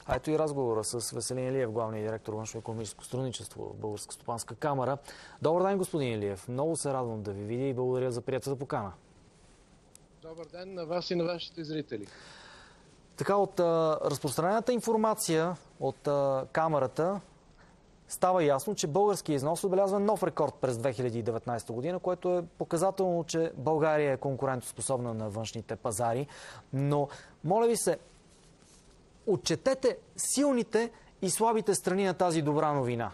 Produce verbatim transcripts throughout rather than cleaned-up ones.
А ето и разговора с Веселин Илиев, главният директор външно-икономическо сътрудничество в Българска стопанска камара. Добър ден, господин Илиев. Много се радвам да ви видя и благодаря за приятата покана. Добър ден на вас и на вашите зрители. Така, от а, разпространената информация от а, камерата става ясно, че българският износ отбелязва нов рекорд през две хиляди и деветнадесета година, което е показателно, че България е конкурентоспособна на външните пазари. Но, моля ви се, отчетете силните и слабите страни на тази добра новина.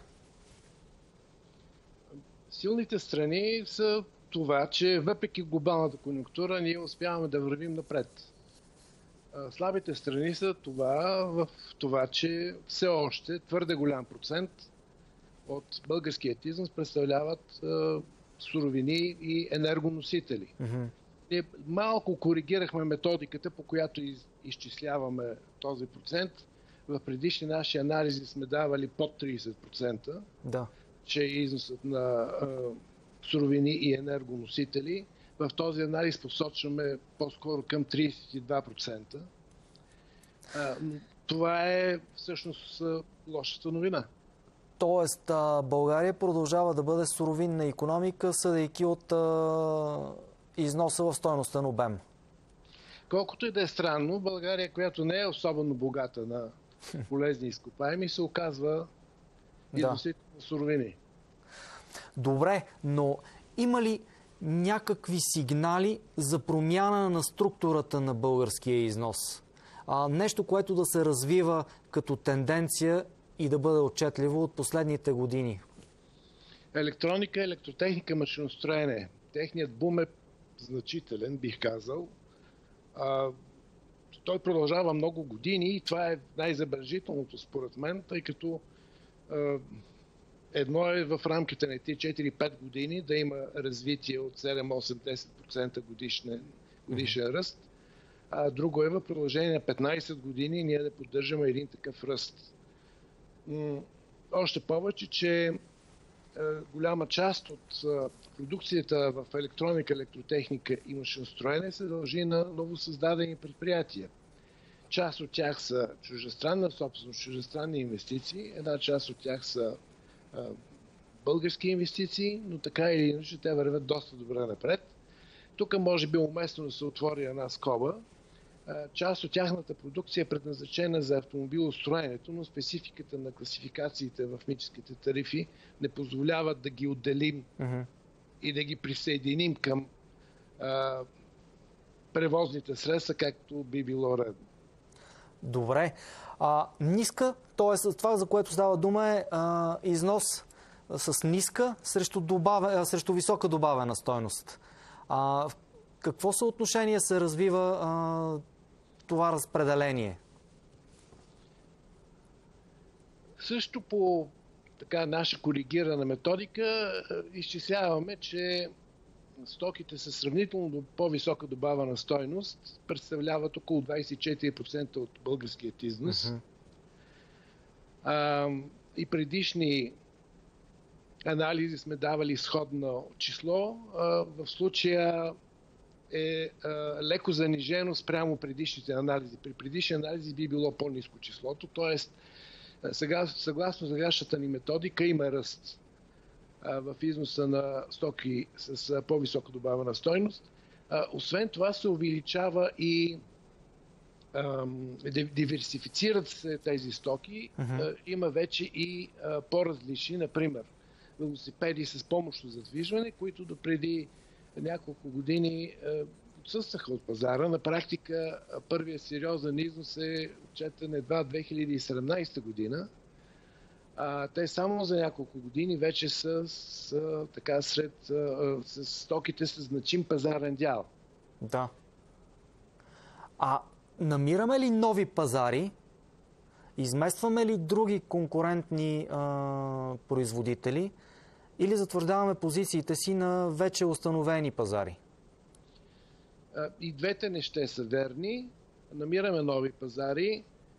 Силните страни са това, че въпреки глобалната конюнктура ние успяваме да вървим напред. Слабите страни са това в това, че все още твърде голям процент от българският износ представляват е, суровини и енергоносители. Mm-hmm. Ние малко коригирахме методиката, по която из, изчисляваме този процент. В предишни наши анализи сме давали под тридесет процента, да. Че износът на е, суровини и енергоносители. В този анализ посочваме по-скоро към тридесет и два процента. Е, това е всъщност лошата новина. Тоест, България продължава да бъде суровинна икономика, съдейки от а, износа в стойностен обем. Колкото и да е странно, България, която не е особено богата на полезни изкопаеми, се оказва износител на суровини. Добре, но има ли някакви сигнали за промяна на структурата на българския износ? А, нещо, което да се развива като тенденция и да бъде отчетливо от последните години? Електроника, електротехника, машиностроене. Техният бум е значителен, бих казал. А, той продължава много години и това е най-забележителното според мен, тъй като а, едно е в рамките на тези четири-пет години да има развитие от седем, осем, десет процента годишен, годишен mm-hmm. ръст, а друго е в продължение на петнадесет години ние да поддържаме един такъв ръст. Още повече, че е, голяма част от е, продукцията в електроника, електротехника и машиностроене се дължи на новосъздадени предприятия. Част от тях са чуждестранна собственост, чуждестранни инвестиции, една част от тях са е, български инвестиции, но така или иначе те вървят доста добре напред. Тук може би уместно да се отвори една скоба. Част от тяхната продукция е предназначена за автомобилостроенето, но спецификата на класификациите в митническите тарифи не позволяват да ги отделим uh-huh. и да ги присъединим към а, превозните средства, както би било редно. Добре. А, ниска, т.е. това, за което става дума е а, износ с ниска срещу, добавя, срещу висока добавена стойност. А, в какво съотношение се развива а, това разпределение? Също по така наша коригирана методика изчисляваме, че стоките с сравнително по-висока добавена стойност представляват около двадесет и четири процента от българският износ. Uh-huh. А, и предишни анализи сме давали сходно число. А, в случая е а, леко занижено спрямо предишните анализи. При предишни анализи би било по-ниско числото, т.е. сега, съгласно сегашната ни методика има ръст а, в износа на стоки с а, по-висока добавена стойност. А, освен това се увеличава и а, диверсифицират се тези стоки. Uh-huh. А, има вече и а, по-различни, например, велосипеди с помощно задвижване, които допреди няколко години отсъстваха от пазара. На практика първият сериозен износ е отчетен едва две хиляди и седемнадесета година. А, те само за няколко години вече са, са така сред с стоките с значим пазарен дял. Да. А намираме ли нови пазари? Изместваме ли други конкурентни а, производители? Или затвърждаваме позициите си на вече установени пазари? И двете неща са верни. Намираме нови пазари.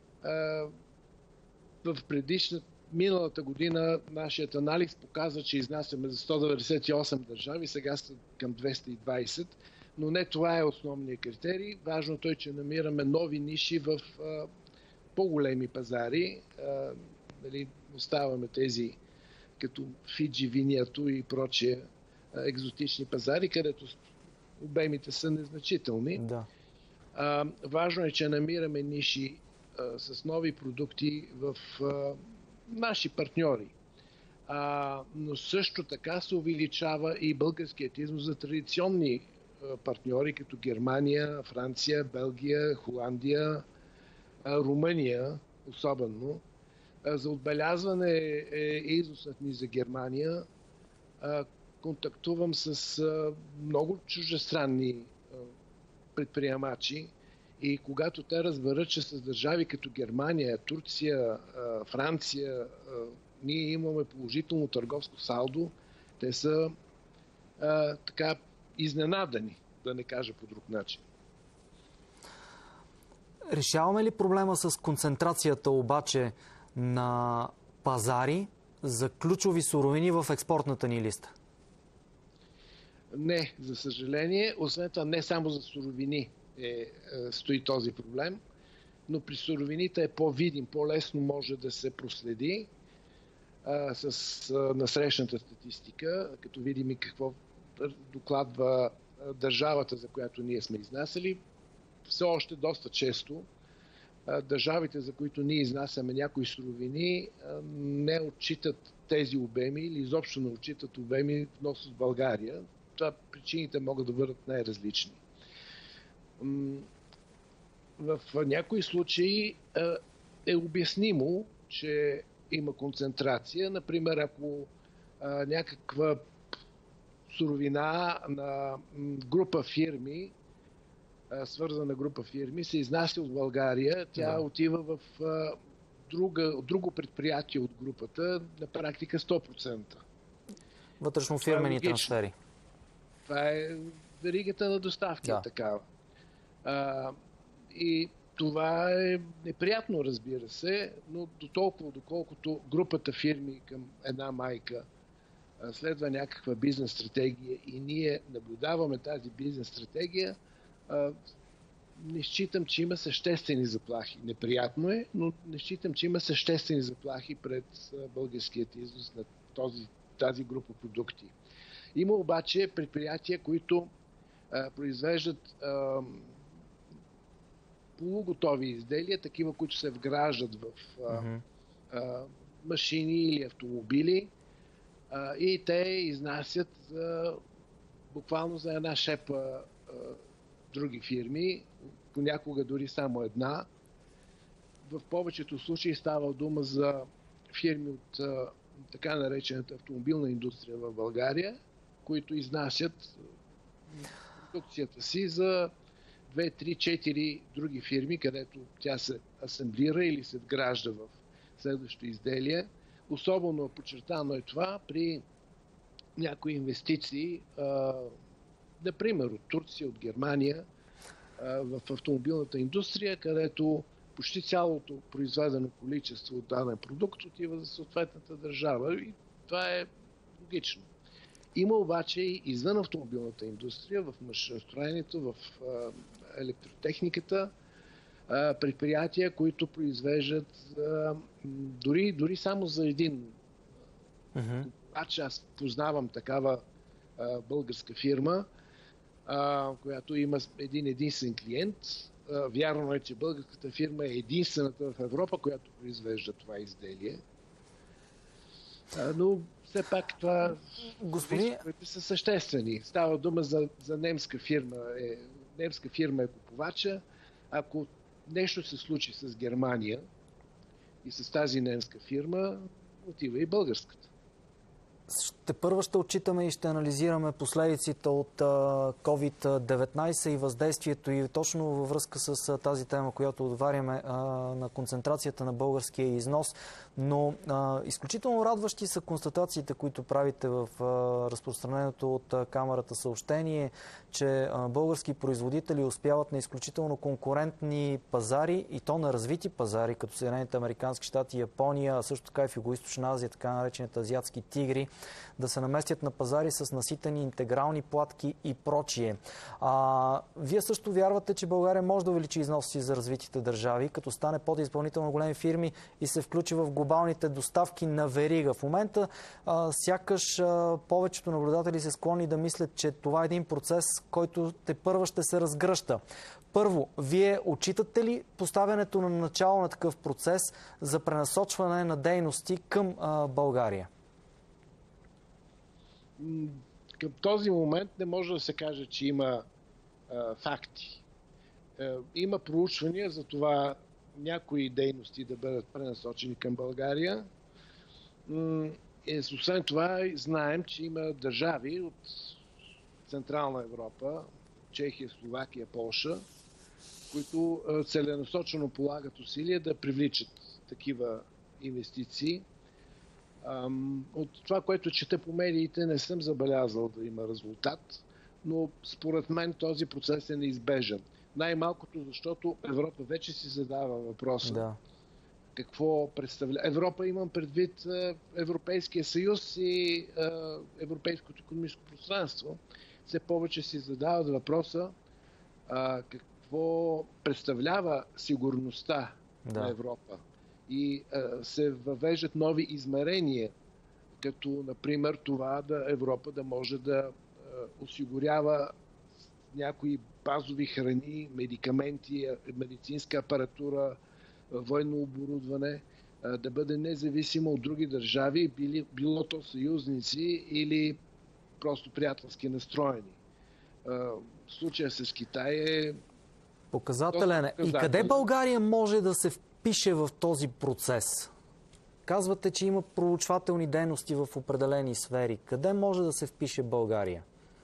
В предишна, миналата година нашият анализ показва, че изнасяме за сто деветдесет и осем държави, сега са към двеста и двадесет, но не това е основният критерий. Важното е, че намираме нови ниши в по-големи пазари, а, нали, оставаме тези като Фиджи, Виниато и прочие а, екзотични пазари, където обемите са незначителни. Да. А, важно е, че намираме ниши а, с нови продукти в а, наши партньори. А, но също така се увеличава и българският износ за традиционни а, партньори, като Германия, Франция, Белгия, Холандия, а, Румъния особено. А, за отбелязване е износът ни за Германия. А, контактувам с а, много чуждестранни а, предприемачи и когато те разберат, че с държави като Германия, Турция, а, Франция, а, ние имаме положително търговско салдо, те са а, така изненадани, да не кажа по друг начин. Решаваме ли проблема с концентрацията обаче на пазари за ключови суровини в експортната ни листа? Не, за съжаление. Освен това, не само за суровини е, е, стои този проблем, но при суровините е по-видим, по-лесно може да се проследи а, с а, насрещната статистика, като видим и какво докладва а, държавата, за която ние сме изнасяли. Все още доста често а, държавите, за които ние изнасяме някои суровини, а, не отчитат тези обеми или изобщо не отчитат обеми внос от България. Това причините могат да бъдат най-различни. В някои случаи е обяснимо, че има концентрация. Например, ако някаква суровина на група фирми, свързана група фирми, се изнася от България, тя да. отива в друга, друго предприятие от групата, на практика сто процента. Вътрешнофирмени трансфери. Това е веригата на доставки, да. такава. А, и това е неприятно, разбира се, но до толкова, доколкото групата фирми към една майка а, следва някаква бизнес стратегия и ние наблюдаваме тази бизнес стратегия, а, не считам, че има съществени заплахи. Неприятно е, но не считам, че има съществени заплахи пред а, българският износ на този, тази група продукти. Има обаче предприятия, които а, произвеждат а, полуготови изделия, такива, които се вграждат в а, mm-hmm. а, машини или автомобили а, и те изнасят за, буквално за една шепа а, други фирми, понякога дори само една. В повечето случаи става дума за фирми от а, така наречената автомобилна индустрия в България, които изнасят продукцията си за две, три, четири други фирми, където тя се асемблира или се вгражда в следващото изделие. Особено подчертано е това при някои инвестиции, а, например от Турция, от Германия, а, в автомобилната индустрия, където почти цялото произведено количество от даден продукт отива за съответната държава и това е логично. Има обаче и извън автомобилната индустрия, в машиностроенето, в а, електротехниката, а, предприятия, които произвеждат а, дори, дори само за един купувач. Mm-hmm. Аз познавам такава а, българска фирма, а, която има един единствен клиент. А, вярно е, че българската фирма е единствената в Европа, която произвежда това изделие. А, но все пак това Господин... които са съществени. Става дума за, за немска фирма. Е, немска фирма е купувача. Ако нещо се случи с Германия и с тази немска фирма, отива и българската. Ще първо ще отчитаме и ще анализираме последиците от ковид деветнайсет и въздействието и точно във връзка с тази тема, която отваряме на концентрацията на българския износ. Но а, изключително радващи са констатациите, които правите в а, разпространението от а, камерата съобщение, че а, български производители успяват на изключително конкурентни пазари и то на развити пазари, като Съединените американски щати, Япония, а също така и в Югоизточна Азия, така наречените азиатски тигри, да се наместят на пазари с наситени интегрални платки и прочие. А, вие също вярвате, че България може да увеличи износа си за развитите държави, като стане подизпълнител на големи фирми и се включи в глобалните доставки на верига. В момента а, сякаш а, повечето наблюдатели се склонни да мислят, че това е един процес, който тепърва ще се разгръща. Първо, вие отчитате ли поставянето на начало на такъв процес за пренасочване на дейности към а, България? Към този момент не може да се каже, че има а, факти. А, има проучвания за това някои дейности да бъдат пренасочени към България. И освен това знаем, че има държави от Централна Европа, Чехия, Словакия, Полша, които целенасочено полагат усилия да привличат такива инвестиции. От това, което чета по медиите, не съм забелязал да има резултат, но според мен този процес е неизбежен. Най-малкото, защото Европа вече си задава въпроса. Да. Какво представлява? Европа, имам предвид Европейския съюз и Европейското икономическо пространство, все повече си задават въпроса а, какво представлява сигурността да. на Европа. И а, се въвеждат нови измерения, като например това да Европа да може да а, осигурява някои базови храни, медикаменти, медицинска апаратура, военно оборудване, а, да бъде независимо от други държави, били, било то съюзници или просто приятелски настроени. В случая с Китай е показателен. И къде България може да се впише в този процес? Казвате, че има проучвателни дейности в определени сфери. Къде може да се впише България?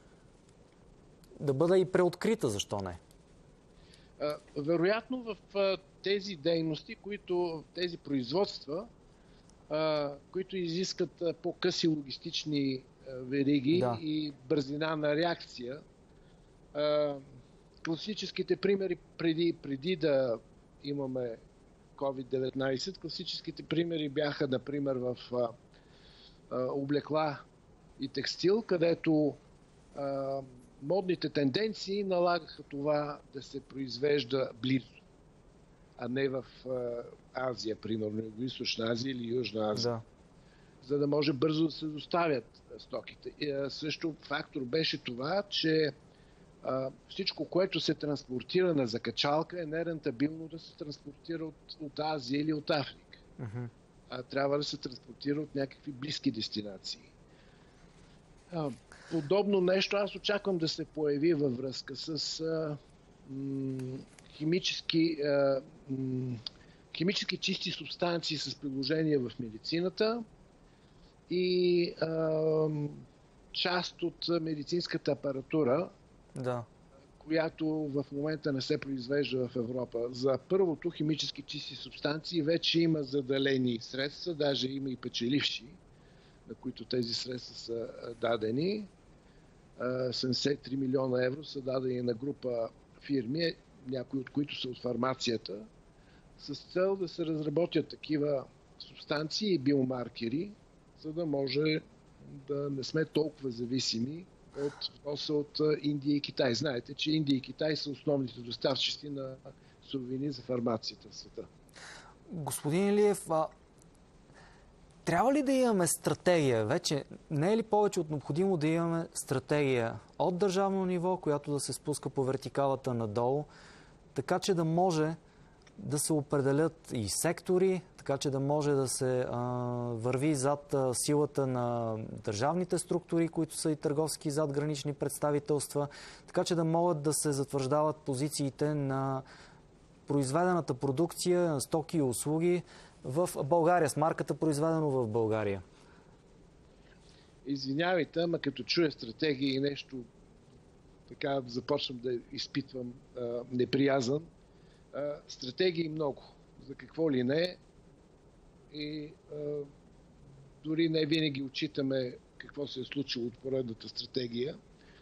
Да бъде и преоткрита, защо не? Вероятно в тези дейности, които, тези производства, които изискат по-къси логистични вериги да. И бързина на реакция. Класическите примери преди, преди да имаме ковид деветнайсет, класическите примери бяха, например, в а, а, облекла и текстил, където а, модните тенденции налагаха това да се произвежда близо, а не в а, Азия, примерно, Югоизточна Азия или Южна Азия. Да. За да може бързо да се доставят стоките. И, а, също фактор беше това, че а, всичко, което се транспортира на закачалка, е нерентабилно да се транспортира от, от Азия или от Африка. Uh-huh. А трябва да се транспортира от някакви близки дестинации. А, подобно нещо аз очаквам да се появи във връзка с а, м, химически, а, м, химически чисти субстанции с приложение в медицината и а, част от медицинската апаратура, да. Която в момента не се произвежда в Европа. За първото химически чисти субстанции вече има заделени средства, даже има и печеливши, на които тези средства са дадени. седемдесет и три милиона евро са дадени на група фирми, някои от които са от фармацията, с цел да се разработят такива субстанции и биомаркери, за да може да не сме толкова зависими от вноса от Индия и Китай. Знаете, че Индия и Китай са основните доставчици на суровини за фармацията в света. Господин Илиев, а... трябва ли да имаме стратегия? Вече не е ли повече от необходимо да имаме стратегия от държавно ниво, която да се спуска по вертикалата надолу, така че да може да се определят и сектори, така че да може да се а, върви зад а, силата на държавните структури, които са и търговски задгранични представителства, така че да могат да се затвърждават позициите на произведената продукция, на стоки и услуги в България, с марката произведено в България. Извинявайте, ама като чуя стратегия и нещо, така започвам да изпитвам а, неприязан. А, стратегии много. За какво ли не. И а, дори не винаги отчитаме какво се е случило от поредната стратегия.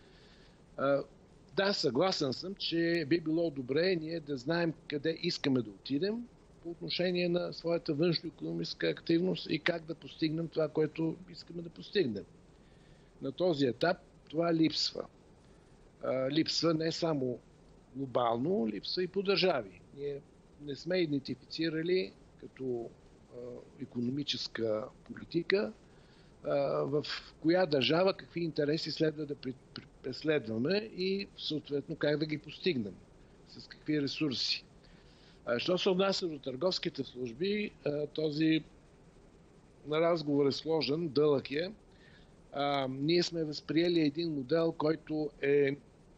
А, да, съгласен съм, че би било добре ние да знаем къде искаме да отидем по отношение на своята външно-икономическа активност и как да постигнем това, което искаме да постигнем. На този етап това липсва. Липсва не само глобално, липсва и по държави. Ние не сме идентифицирали като икономическа политика в коя държава какви интереси следва да преследваме и съответно как да ги постигнем, с какви ресурси. Що се отнася до търговските служби, този разговор е сложен, дълъг е. Ние сме възприели един модел, който е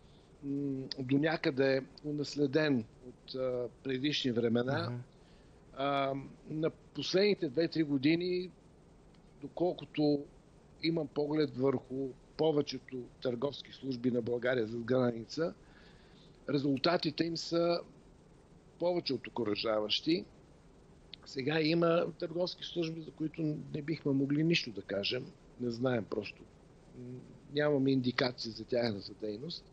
до някъде унаследен от предишни времена. Uh-huh. На последните две-три години, доколкото имам поглед върху повечето търговски служби на България зад граница, резултатите им са повече от окуражаващи. Сега има търговски служби, за които не бихме могли нищо да кажем. Не знаем просто. Нямаме индикации за тяхната дейност.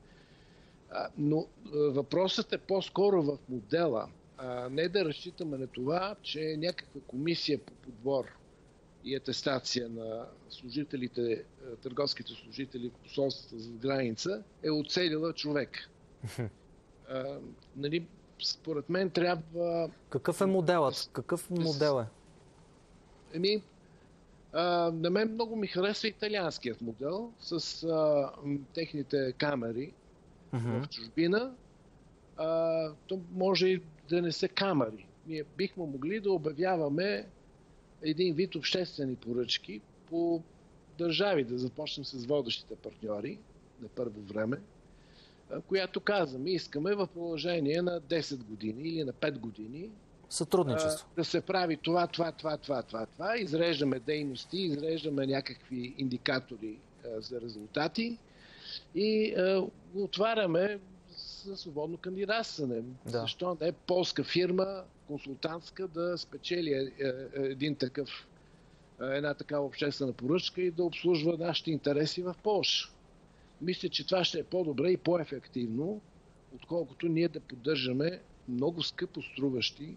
Но въпросът е по-скоро в модела. А не да разчитаме на това, че някаква комисия по подбор и атестация на служителите, търговските служители в посолствата за граница е оцелила човек. а, нали, според мен трябва... Какъв е моделът? Какъв модел е? Еми, а, на мен много ми харесва италианският модел с а, техните камери uh-huh. в чужбина. А, то може и да не са камери. Ние бихме могли да обявяваме един вид обществени поръчки по държави, да започнем с водещите партньори на първо време, която казваме, искаме в продължение на десет години или на пет години сътрудничество. Да се прави това, това, това, това, това, това. Изреждаме дейности, изреждаме някакви индикатори за резултати и го отваряме за свободно кандидатстване. Да. Защо не полска фирма, консултантска, да спечели един такъв, една такава обществена поръчка и да обслужва нашите интереси в Полша. Мисля, че това ще е по-добре и по-ефективно, отколкото ние да поддържаме много скъпо струващи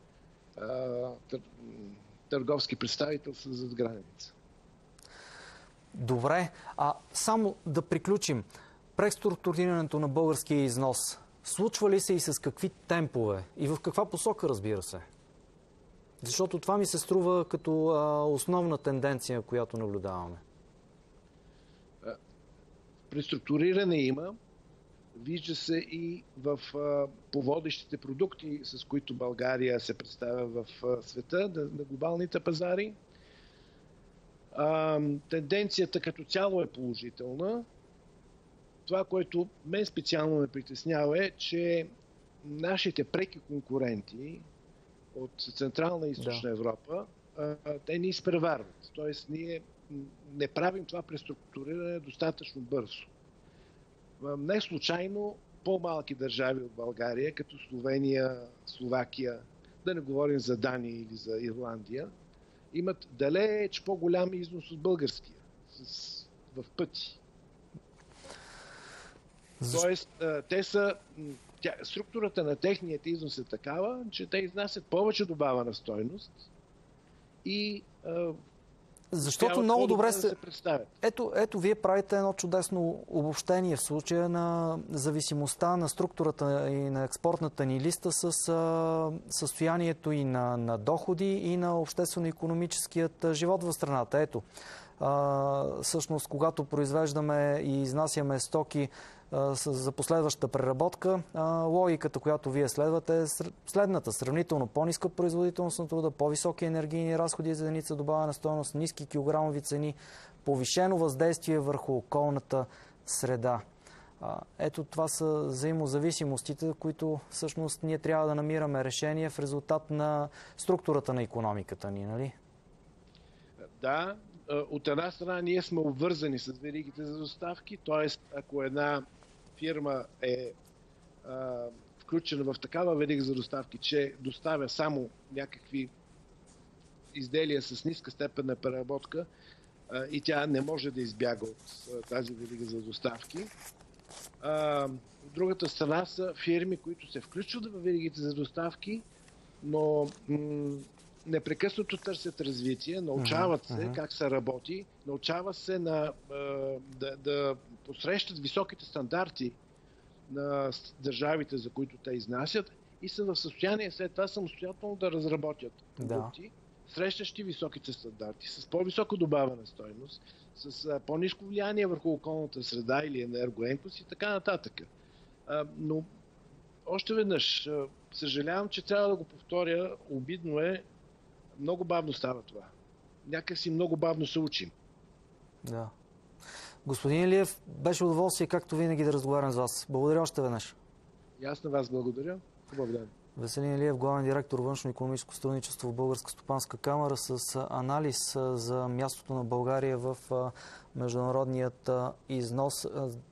тър... търговски представителства зад граница. Добре, а само да приключим. Преструктурирането на българския износ случва ли се и с какви темпове? И в каква посока, разбира се? Защото това ми се струва като а, основна тенденция, която наблюдаваме. Преструктуриране има. Вижда се и в а, поводещите продукти, с които България се представя в а, света, на, на глобалните пазари. А, тенденцията като цяло е положителна. Това, което мен специално ме притеснява е, че нашите преки конкуренти от Централна и Източна да. Европа, а, те ни изпреварват. Тоест, ние не правим това преструктуриране достатъчно бързо. Не случайно по-малки държави от България, като Словения, Словакия, да не говорим за Дания или за Ирландия, имат далеч по-голям износ от българския, с, в пъти. Защо? Тоест, те са, тя, структурата на техният износ е такава, че те изнасят повече добавена стойност и защото много добре се... се ето, ето, вие правите едно чудесно обобщение в случая на зависимостта на структурата и на експортната ни листа с а, състоянието и на, на доходи и на обществено-икономическият живот в страната. Ето, а, всъщност, когато произвеждаме и изнасяме стоки а, с, за последваща преработка, а, логиката, която вие следвате, е следната. Сравнително по-ниска производителност на труда, по-високи енергийни разходи за единица добавена стойност, ниски килограмови цени, повишено въздействие върху околната среда. А, ето това са взаимозависимостите, които всъщност ние трябва да намираме решение в резултат на структурата на икономиката ни, нали? Да. От една страна ние сме обвързани с веригите за доставки, т.е. ако една фирма е а, включена в такава верига за доставки, че доставя само някакви изделия с ниска степен на преработка а, и тя не може да избяга от а, тази верига за доставки. А, от другата страна са фирми, които се включват в веригите за доставки, но м- непрекъснато търсят развитие, научават се uh-huh. как се работи, научава се на, да, да посрещат високите стандарти на държавите, за които те изнасят, и са в състояние след това самостоятелно да разработят продукти, да. срещащи високите стандарти, с по-висока добавена стойност, с по-ниско влияние върху околната среда или енергоемкост и така нататък. Но още веднъж, съжалявам, че трябва да го повторя, обидно е, много бавно става това. Някакси много бавно се учим. Да. Господин Илиев, беше удоволствие, както винаги, да разговарям с вас. Благодаря още веднъж. И аз на вас благодаря. Хубав ден. Веселин Илиев, главен директор външно-икономическо сътрудничество в Българска стопанска камара, с анализ за мястото на България в международният износ.